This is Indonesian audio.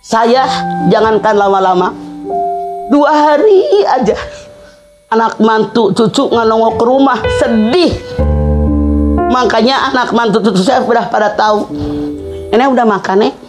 Saya jangankan lama-lama, 2 hari aja anak mantu cucu nongol ke rumah sedih. Makanya anak mantu cucu saya udah pada tahu, ini udah makan nih.